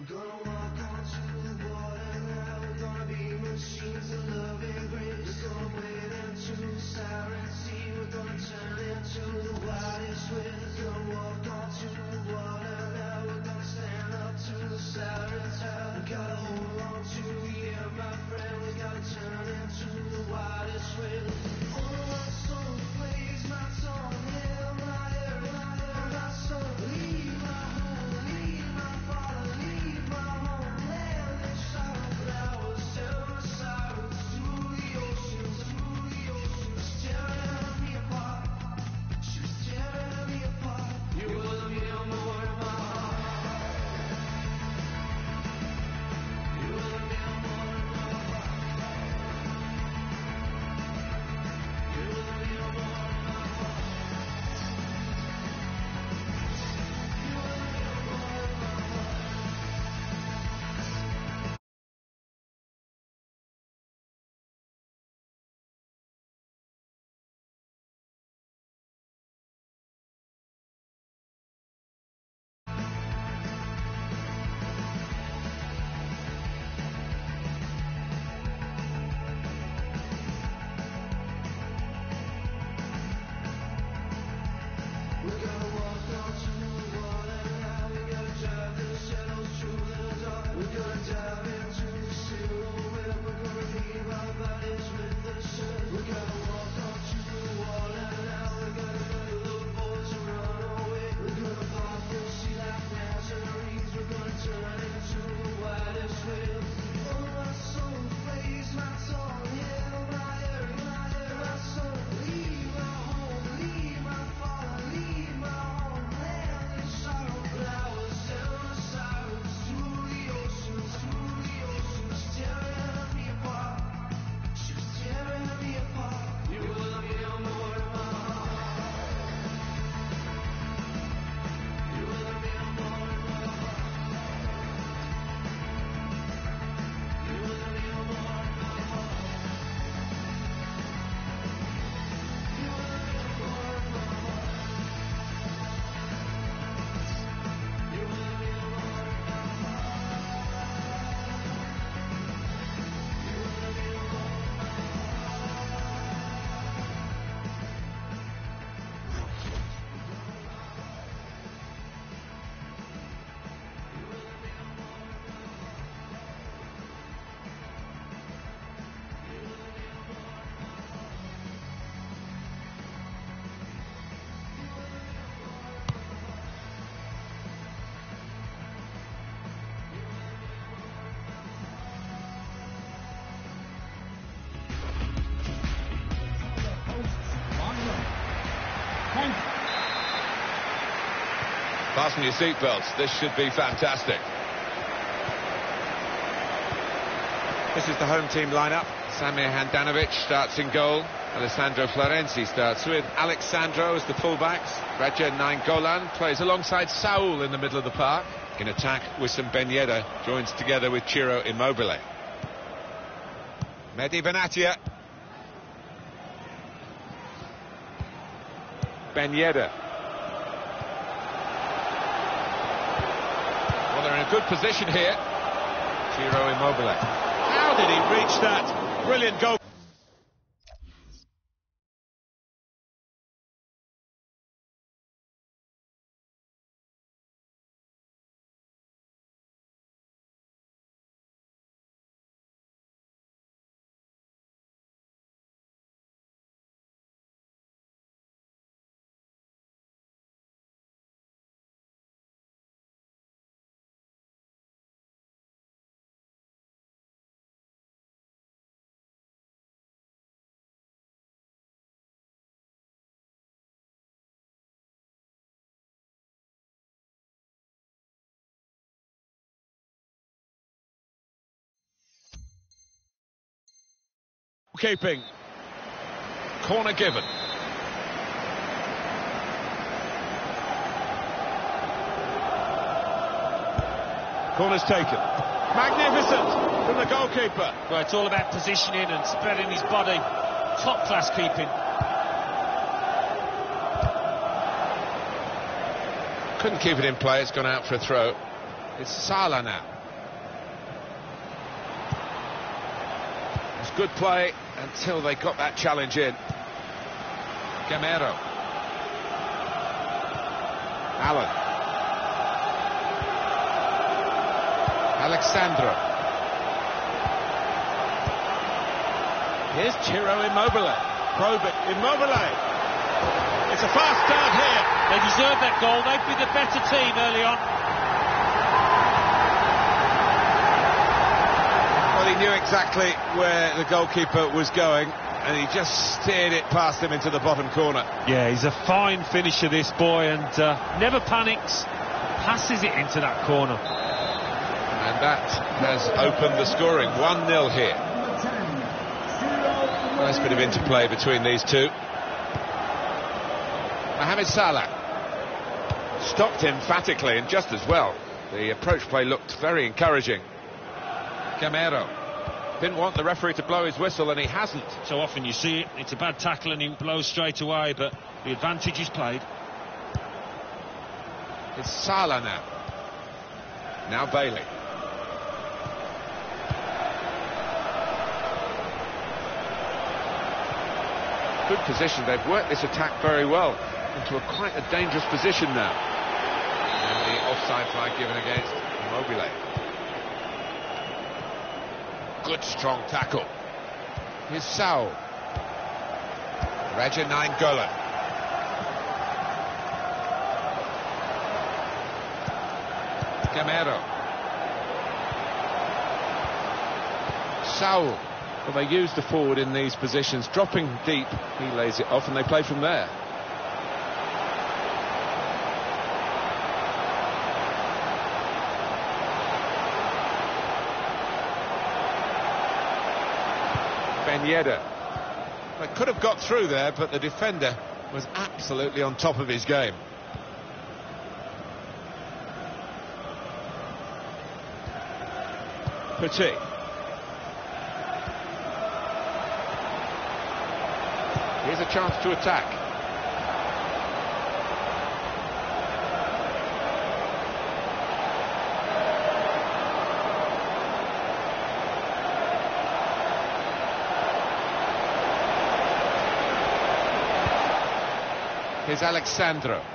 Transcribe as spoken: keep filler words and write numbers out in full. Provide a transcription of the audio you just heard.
We're gonna walk onto the water now. We're gonna be machines of love and grace. We're gonna wade into the siren sea. We're gonna turn into the wildest winds. We're gonna walk onto the water now. We're gonna stand up to the sirens howl. We gotta hold on to the air, my friend. We gotta turn into the wildest winds. All my soul plays my song. Yeah, my air, my air, my soul. Leave my home, leave my father, leave my homeland in sorrow. But I was ever sorrows through the oceans, through the oceans, tearing me apart. She was tearing me apart. You were the real more in my heart. You were the real more in my heart. You were the real more in my heart. We're gonna walk onto the water now. We're gonna drive the shadows through the dark. We're gonna dive into the silhouette. We're gonna leave our bodies with the sun. We're gonna walk onto the water now. We're gonna let the boats run away. We're gonna pop and see like Nazarenes. We're gonna turn into the wildest whale. Oh, my soul plays my song. Yeah, my air, my air, my soul. Leave my home, leave my father, leave my homeland in sorrow. But I was ever sorrows through the oceans, through the oceans, tearing me apart. She was tearing me apart. You were the real more in my heart. You were the real more in my heart. You were the real more in my heart. You were the real more in my heart. You were the real more in my heart. You were the real more in my Fasten your seatbelts. This should be fantastic. This is the home team lineup. Samir Handanovic starts in goal. Alessandro Florenzi starts with Alexandro as the fullbacks. Raja Nainggolan plays alongside Saul in the middle of the park. In attack, Wissam Ben Yedder joins together with Ciro Immobile. Mehdi Benatia. Ben Yedder. Well, they're in a good position here. Ciro Immobile. How did he reach that? Brilliant goal. Keeping. Corner given. Corner's taken. Magnificent from the goalkeeper. Well, it's all about positioning and spreading his body. Top class keeping. Couldn't keep it in play, it's gone out for a throw. It's Salah now. good play until they got that challenge in. Gamero. Allen. Alexandro. Here's Ciro Immobile. Probe it. Immobile. It's a fast start here. They deserved that goal. They'd be the better team early on. Well, he knew exactly where the goalkeeper was going, and he just steered it past him into the bottom corner. Yeah, he's a fine finisher, this boy, and uh, never panics. Passes it into that corner. And that has opened the scoring. one nil here. Nice bit of interplay between these two. Mohamed Salah stopped emphatically and just as well. The approach play looked very encouraging. Gamero didn't want the referee to blow his whistle, and he hasn't. So often you see it, it's a bad tackle and he blows straight away, but the advantage is played. It's Salah now. Now Bailey. Good position. They've worked this attack very well into a quite a dangerous position now. And the offside flag given against Immobile. Good strong tackle. Here's Saul. Raja nine Golan. Gamero. Saul. Well, they use the forward in these positions, dropping deep. He lays it off and they play from there. Ben Yedder. They could have got through there, but the defender was absolutely on top of his game. Petit. Here's a chance to attack. Here's Alexandro.